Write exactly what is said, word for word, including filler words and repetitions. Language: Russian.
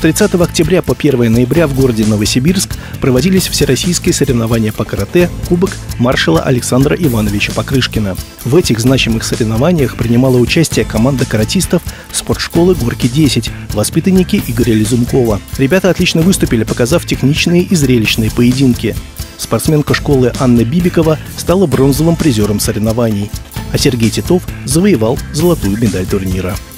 тридцатого октября по первое ноября в городе Новосибирск проводились всероссийские соревнования по карате «Кубок маршала Александра Ивановича Покрышкина». В этих значимых соревнованиях принимала участие команда каратистов спортшколы «Горки-десять», воспитанники Игоря Лизункова. Ребята отлично выступили, показав техничные и зрелищные поединки. Спортсменка школы Анна Бибикова стала бронзовым призером соревнований, а Сергей Титов завоевал золотую медаль турнира.